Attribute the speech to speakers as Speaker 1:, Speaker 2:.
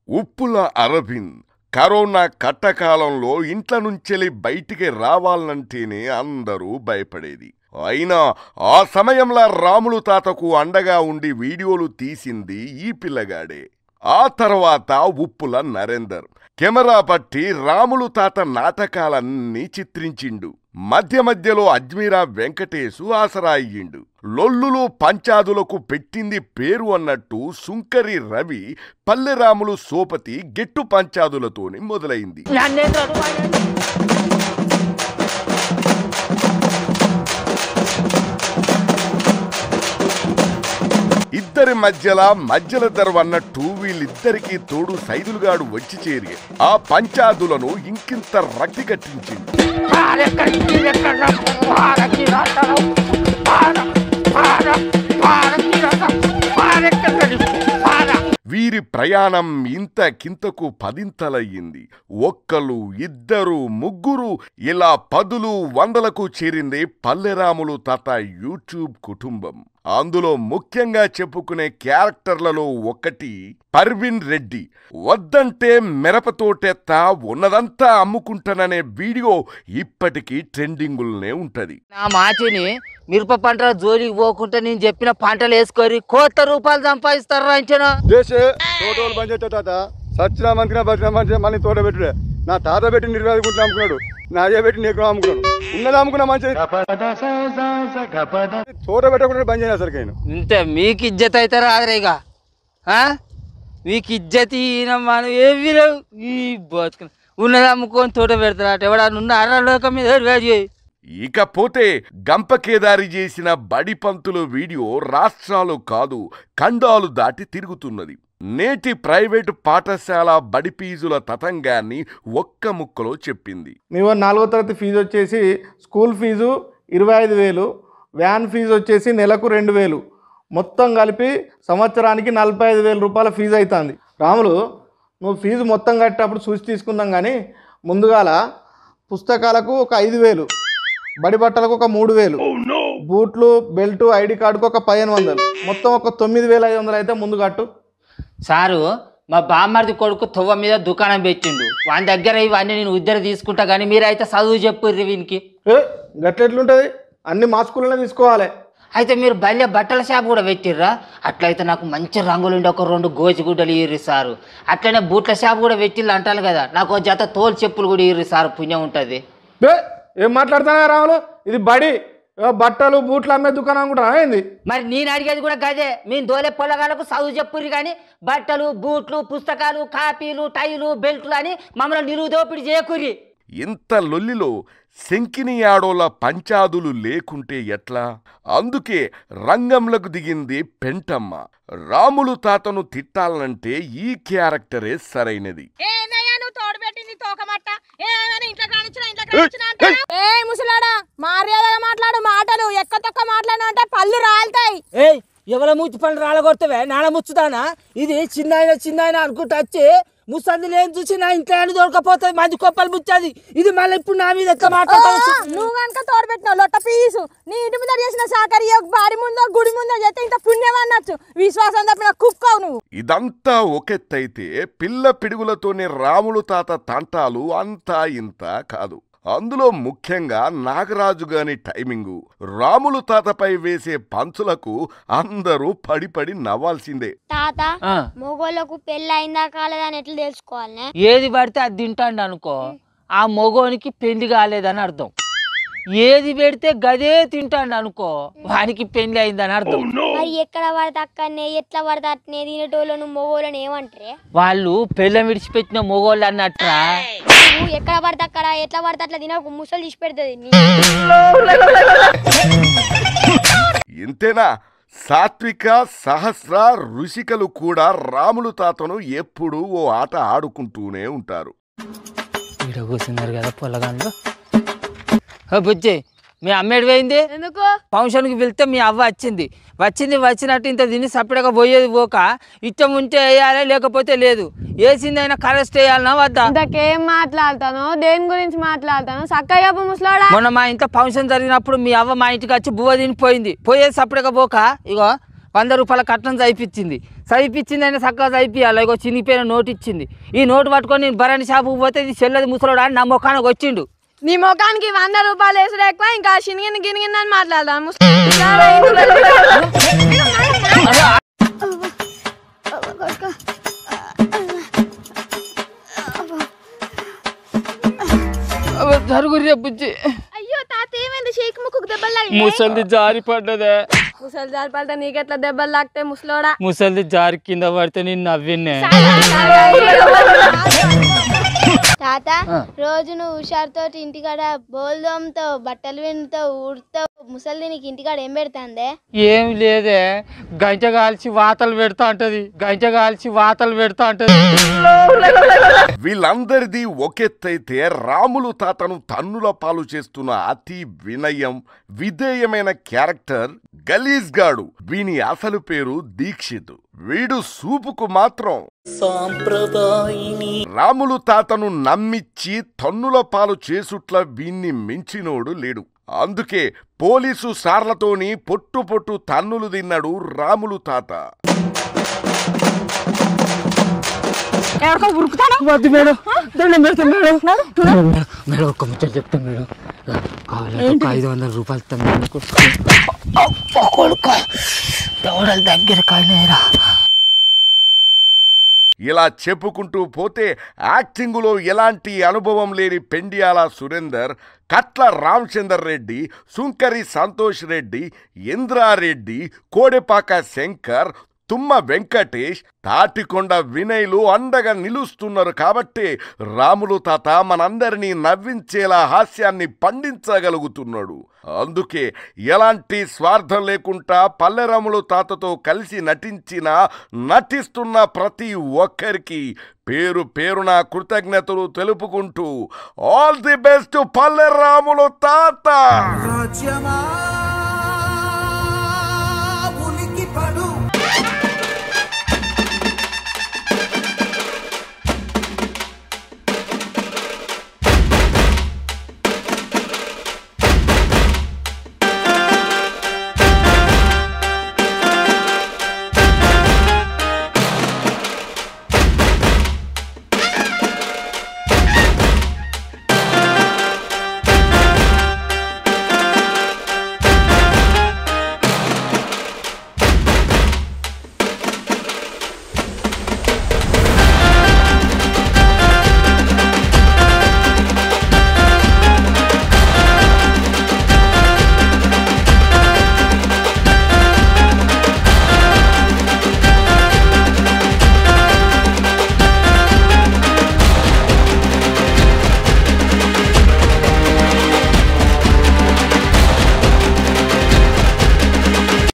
Speaker 1: ఉప్పుల Arvind corona కట్టకాలంలో ఇంట్ల నుంచెలి బయటికి రావాలంటేనే అందరూ భయపడేది. అయినా ఆ సమయంలో రాములు తాతకు అండగా ఉండి వీడియోలు తీసింది ఈ పిల్లగాడే. ఆ తర్వాత ఉప్పుల నరేందర్ కెమెరా పట్టి రాములు తాత నాటకాలన్నీ చిత్రించిండు. మధ్య మధ్యలో అజ్మీరా వెంకటేశు ఆసరా అయ్యిండు. లొల్లులు పంచాదులకు పెట్టింది పేరు అన్నట్టు సుంకరి రవి పల్లెరాములు సోపతి గెట్టు పంచాదులతోని మొదలైంది. ఇద్దరి మధ్యల దర్వన్నట్టు వీళ్ళిద్దరికీ తోడు సైదులుగాడు వచ్చి చేరి ఆ పంచాదులను ఇంకింత రక్తి కట్టించింది. వీరి ప్రయాణం ఇంతకింతకు పదింతలయ్యింది. ఒక్కలు, ఇద్దరు, ముగ్గురు ఇలా పదులు వందలకు చేరింది పల్లెరాములు తాత యూట్యూబ్ కుటుంబం. అందులో ముఖ్యంగా చెప్పుకునే క్యారెక్టర్లలో ఒకటి పర్వీన్ రెడ్డి. వద్దంటే మిరపతోటెత్తా ఉన్నదంతా అమ్ముకుంటాననే వీడియో ఇప్పటికీ ట్రెండింగుల్నే ఉంటది.
Speaker 2: నా మాటిని మిరప పంటల జోలికి పోకుండా నేను చెప్పిన పంటలు వేసుకొని కోట్ల రూపాయలు సంపాదిస్తారా అంచనా.
Speaker 3: సచ్చినా మంచిగా బతినా మంచిగా మళ్ళీ తోట పెట్టుడే. నా తాత పెట్టి 20 గుంటలు అమ్ముకున్నాడు, నా అయ్య పెట్టి నీకు అమ్ముకున్నాడు. ఉన్నది అమ్ముకున్నా మంచిగా తోట పెట్టకుండా బంద్ చేయను అసలు.
Speaker 2: ఇంతే మీకు ఇజ్జత్ అవుతారా ఆదరేగా? మీకు ఇజ్జత్ మనం ఏవి లేవు. ఈ బతుకు ఉన్నది అమ్ముకొని తోట పెడతారట. ఎవడన్నా ఉన్న అరలోకం మీద వేడి.
Speaker 1: ఇకపోతే గంపకేదారి చేసిన బడి పంతులు వీడియో రాష్ట్రాలు కాదు ఖండాలు దాటి తిరుగుతున్నది. నేటి ప్రైవేటు పాఠశాల బడి ఫీజుల తతంగాన్ని ఒక్క ముక్కలో చెప్పింది.
Speaker 4: మేము 4వ తరగతి ఫీజు వచ్చేసి స్కూల్ ఫీజు 25,000, వ్యాన్ ఫీజు వచ్చేసి నెలకు 2,000, మొత్తం కలిపి సంవత్సరానికి 45,000 రూపాయల ఫీజు అవుతుంది. రాములు, నువ్వు ఫీజు మొత్తం కట్టేటప్పుడు చూసి తీసుకుందాం, కానీ ముందుగాల పుస్తకాలకు ఒక 5,000, బడి బట్టలకు ఒక 3,000, బూట్లు, బెల్టు, ఐడి కార్డుకు ఒక 1,500, మొత్తం ఒక 9,500 అయితే ముందు కట్టు.
Speaker 2: సారు, మా బామ్మర్ది కొడుకు తువ్వ మీద దుకాణం పెట్టిండు. వాని దగ్గర ఇవన్నీ నేను ఉద్దర తీసుకుంటా, కానీ మీరైతే చదువు చెప్పుర్రి వీనికి.
Speaker 4: గట్లెట్లుంటుంది? అన్ని మా స్కూల్లోనే తీసుకోవాలి.
Speaker 2: అయితే మీరు బల్లె బట్టల షాప్ కూడా పెట్టిర్రా? అట్లయితే నాకు మంచి రంగులుండి ఒక 2 గోచిగుడ్డలు ఇర్రి సారు. అట్లనే బూట్ల షాప్ కూడా పెట్టిల్లు అంటాను కదా, నాకు ఒక జత తోలు చెప్పులు కూడా ఇర్రి సారు, పుణ్యం ఉంటుంది.
Speaker 4: ఏం మాట్లాడుతున్నా రాములు? ఇది బడి, బట్టలు బూట్లు అమ్మే దుకాణం కూడా అయింది.
Speaker 2: మరి నేను అడిగేది కూడా గదే. మేము దోలే పొలగాలకు చదువు చెప్పుర్రి, కానీ బట్టలు, బూట్లు, పుస్తకాలు, కాపీలు, టైలు, బెల్టులు అని మమ్మల్ని నిలువుదోపిడి చేయకుర్రి.
Speaker 1: ఇంత లొల్లిలో శంకిని ఆడోల పంచాదులు లేకుంటే ఎట్లా? అందుకే రంగంలోకి దిగింది పెంటమ్మ. రాములు తాతను తిట్టాలంటే ఈ క్యారెక్టరే సరైనది.
Speaker 5: ముసలాడా, మర్యాదగా మాట్లాడు. మాటలు ఎక్క తొక్క మాట్లాడినంటే పళ్ళు రాలుతాయి.
Speaker 6: ఎవరి మూతి పళ్ళు రాలగొడతావే? నాన్న ముచ్చుతానా? ఇది చిన్న అనుకుంటా వచ్చి ముసంది లేని చూసి నా ఇంట్లో దొరకపోతుంది, మంది కొప్పలు ముచ్చది. ఇది మళ్ళీ ఇప్పుడు నా మీద ఎక్క మాట్లాడతావు?
Speaker 5: నువ్వు కనుక తోడబెట్టినావు లొట్ట పీసు. నీ ఇంటి ముందర చేసిన సాకరి బాడి ముందో గుడి ముందో చేస్తే ఇంత పుణ్యం అన్నచ్చు. విశ్వాసం తప్పిన కుక్కవు నువ్వు.
Speaker 1: ఇదంతా ఒకెత్తైతే పిల్ల పిడుగులతోనే రాములు తాత తంటాలు అంతా ఇంత కాదు. అందులో ముఖ్యంగా నాగరాజు గాని టైమింగు, రాములు తాతపై వేసే పంచులకు అందరూ పడి నవ్వాల్సిందే.
Speaker 7: తాత, మొగోళ్ళకు పెళ్లి అయిందా కాలేదని ఎట్లా తెలుసుకోవాలి?
Speaker 2: ఏది పడితే అది తింటాండి అనుకో, ఆ మొగోనికి పెళ్లి కాలేదని అర్థం. ఏది పెడితే గదే తింటాండి అనుకో, వానికి పెళ్లి అయిందని అర్థం.
Speaker 7: మరి ఎక్కడ పడితే అక్కడనే, ఎట్లా పడితే అట్నే తినేటోళ్ళను మొగోళ్ళని ఏమంటారే?
Speaker 2: వాళ్ళు పెళ్ళం విడిచిపెట్టిన మొగోళ్ళు అన్నట్రా.
Speaker 7: నువ్వు ఎక్కడ పడితే అక్కడ, ఎట్లా పడితే అట్లా తినకు, ముసలు తీసి పెడుతుంది.
Speaker 1: ఇంతేనా? సాత్విక, సహస్ర, ఋషికలు కూడా రాములు తాతను ఎప్పుడూ ఓ ఆట ఆడుకుంటూనే ఉంటారు.
Speaker 2: ఇక్కడ కూర్చున్నారు కదా పొలగాళ్ళు. బుజ్జి, మీ అమ్మేడు పోయింది?
Speaker 5: ఎందుకు?
Speaker 2: ఫంక్షన్కి వెళ్తే మీ అవ్వ వచ్చినట్టు ఇంత తిని సపరేట్గా పోయేది పోక, ఇష్టం ఉంటే వేయాలి, లేకపోతే లేదు. వేసిందైనా కరెస్ట్ వేయాలన్నా వద్దా?
Speaker 5: ఇంతకేం మాట్లాడతాను? దేని గురించి మాట్లాడతాను? చక్కగా ముసలాడా.
Speaker 2: మొన్న మా ఇంట్లో ఫంక్షన్ జరిగినప్పుడు మీ అవ్వ మా ఇంటికి వచ్చి బువ్వ తినిపోయింది. పోయేది సపరేట్గా పోక ఇగో 100 రూపాయల కట్నం చదివించింది. చదివిపించిందైనా చక్కగా చదివియాలి. ఇగో చినిగిపోయిన నోటు ఇచ్చింది. ఈ నోటు పట్టుకొని నేను బరాని షాపుకి పోతే ఇది చెల్లది ముసలోడు అని నా ముఖానికి వచ్చిండు.
Speaker 5: నీ ముఖానికి 100 రూపాయలు వేసుడు ఎక్కువ, ఇంకా చినిగిన గినిగిందని మాట్లాడదాం.
Speaker 2: జరుగురే బుజ్జి.
Speaker 5: అయ్యో తాత ఏమైంది? షేక్ ముక్కుకు దెబ్బలు
Speaker 6: ముసలిది జారి పడ్డదే.
Speaker 5: ముసలి జారి పడితే నీకెట్లా దెబ్బలు తాకితే ముసలోడా?
Speaker 6: ముసలిది జారి కింద పడితే నేను నవ్వినే.
Speaker 7: తాత రోజు నువ్వు హుషారుతో ఇంటికాడ బోల్దోంతో బట్టలు వింతో ఊడుతో ముసలి నీకు ఇంటికాడ ఏం పెడతాందే?
Speaker 6: ఏం లేదే, గంట కాల్చి వాతలు పెడతా అంటది, గంట కాల్చి వాతలు పెడతా అంటది.
Speaker 1: వీళ్ళందరిది ఒకెత్తైతే రాములు తాతను తన్నుల పాలు చేస్తున్న అతి వినయం విధేయమైన క్యారెక్టర్ గలీజ్ గాడు. వీని అసలు పేరు దీక్షిత్. వీడు సూపుకు మాత్రం రాములు తాతను నమ్మిచ్చి తన్నుల పాలు చేసుట్ల వీన్ని మించినోడు లేడు. అందుకే పోలీసు సార్లతోని పొట్టు పొట్టు తన్నులు తిన్నాడు రాములు తాత.
Speaker 6: వద్దు మేడం, దండం పెడతాం మేడం. మేడం ఒక్క ముచ్చట చెప్తాం మేడం. 500 రూపాయలు దగ్గర.
Speaker 1: ఇలా చెప్పుకుంటూ పోతే యాక్టింగులో ఎలాంటి అనుభవం లేని పెండియాల సురేందర్, కట్ల రామచందర్ రెడ్డి, సుంకరి సంతోష్ రెడ్డి, ఇంద్రారెడ్డి, కోడెపాక శంకర్, తుమ్మ వెంకటేష్, తాటికొండ వినయ్లు అండగా నిలుస్తున్నారు. కాబట్టి రాములు తాత మనందరినీ నవ్వించేలా హాస్యాన్ని పండించగలుగుతున్నాడు. అందుకే ఎలాంటి స్వార్థం లేకుండా పల్లె రాములు తాతతో కలిసి నటిస్తున్న ప్రతి ఒక్కరికి పేరు పేరున కృతజ్ఞతలు తెలుపుకుంటూ ఆల్ ది బెస్ట్ పల్లె రాములు తాత.